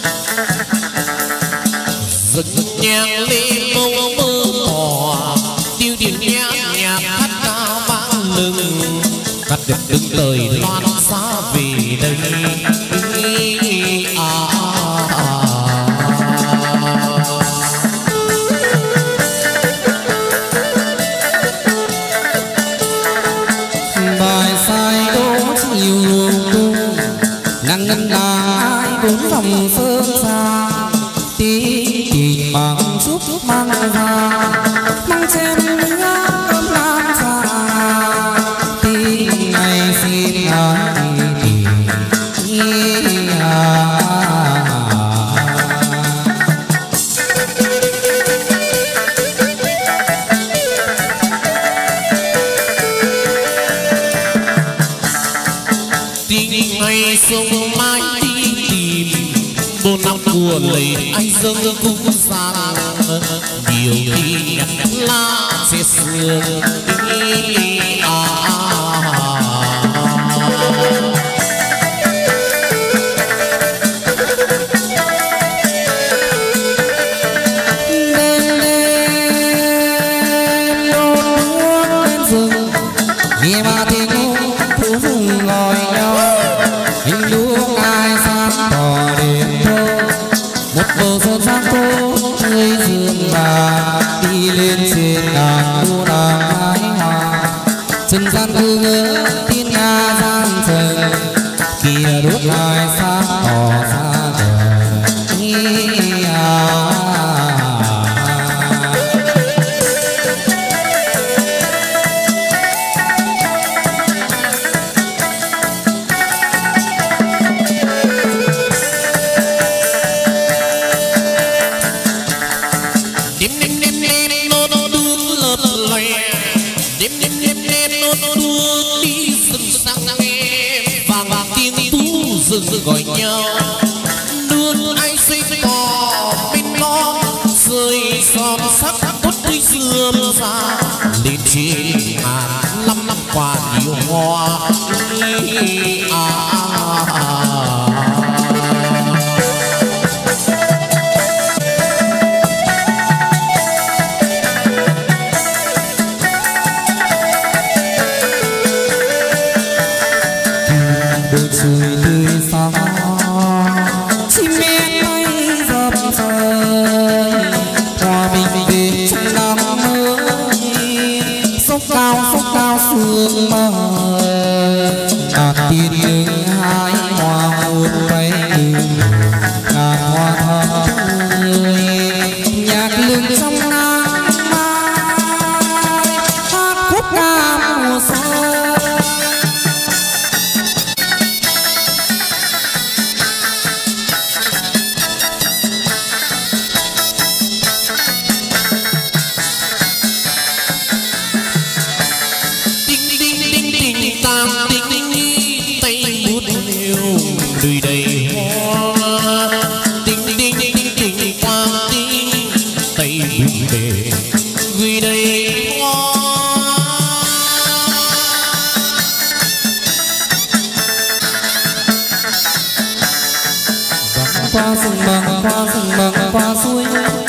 rực nhang lên mông mơ mò tiêu điệu nhã nhạc hát ca vang lừng cắt được đứng đời loan xa về đây bài sai đố nhiều luồng tung ngăn ngân ai cũng dòng sơn xa tí tình bằng giúp mang ra mang trên nước ấm lam xa tí ngày xin ai tình ngày sông mai đi tìm bốn năm của lấy anh dâng cũng sang nhiều khi lá sẽ sương nghe mà tiếng thú rừng ngồi nhau anh lúa ai sang tỏ đêm thơ một bầu sơn sang tô người dương bà đi lên trên đàn đua đàn hái hoa trần gian cứ ngỡ tin nga gian trời kia đốt lại sáng tỏ xa rừng gọi nhau đưa anh xinh tỏ bên lo rơi son sắc cốt tươi xưa ra lên trên ngàn năm năm qua nhiều hoa bầu trời tươi sáng chim én bay dập trời hòa mình về trong năm mới sốc cao sương mờ đạt tiên đường hai hoa muôn bay ngàn hoa thơm tươi nhạc lưng trong nắng mai hát khúc ca mùa xuân. đời đầy hoa tình quang tình tay buông về gửi đầy hoa qua rừng bằng qua suối